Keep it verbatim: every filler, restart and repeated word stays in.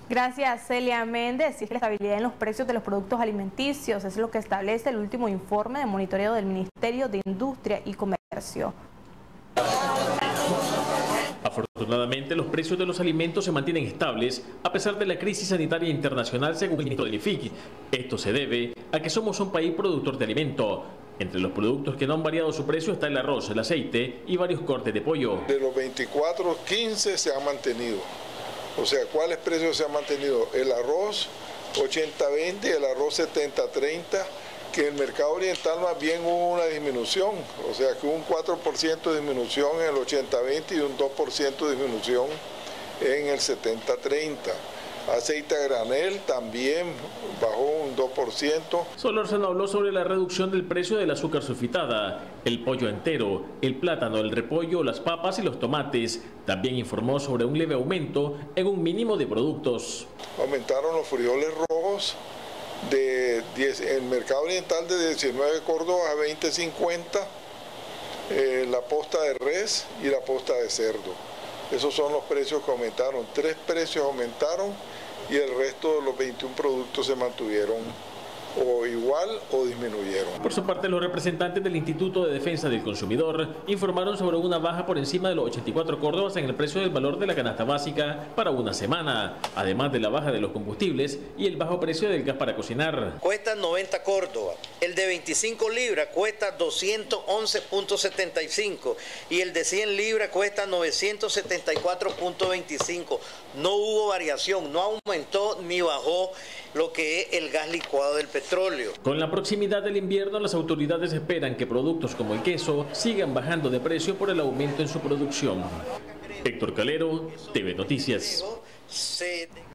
Gracias, Celia Méndez. Y es que la estabilidad en los precios de los productos alimenticios es lo que establece el último informe de monitoreo del Ministerio de Industria y Comercio. Afortunadamente, los precios de los alimentos se mantienen estables a pesar de la crisis sanitaria internacional, según el ministro del I F I C. Esto se debe a que somos un país productor de alimento. Entre los productos que no han variado su precio está el arroz, el aceite y varios cortes de pollo. De los veinticuatro, quince se han mantenido. O sea, ¿cuáles precios se han mantenido? El arroz ochenta veinte y el arroz setenta treinta, que en el mercado oriental más bien hubo una disminución, o sea que hubo un cuatro por ciento de disminución en el ochenta veinte y un dos por ciento de disminución en el setenta treinta. Aceite a granel también bajó un dos por ciento. Solórzano habló sobre la reducción del precio del azúcar sulfitada, el pollo entero, el plátano, el repollo, las papas y los tomates. También informó sobre un leve aumento en un mínimo de productos. Aumentaron los frijoles rojos de diez, en el mercado oriental de diecinueve córdobas a veinte cincuenta, eh, la posta de res y la posta de cerdo. Esos son los precios que aumentaron. Tres precios aumentaron y el resto de los veintiún productos se mantuvieron o igual o disminuyeron. Por su parte, los representantes del Instituto de Defensa del Consumidor informaron sobre una baja por encima de los ochenta y cuatro córdobas en el precio del valor de la canasta básica para una semana, además de la baja de los combustibles y el bajo precio del gas para cocinar. Cuesta noventa córdobas, el de veinticinco libras cuesta doscientos once punto setenta y cinco y el de cien libras cuesta novecientos setenta y cuatro punto veinticinco. No hubo variación, no aumentó ni bajó lo que es el gas licuado del petróleo. Con la proximidad del invierno, las autoridades esperan que productos como el queso sigan bajando de precio por el aumento en su producción. Héctor Calero, T V Noticias.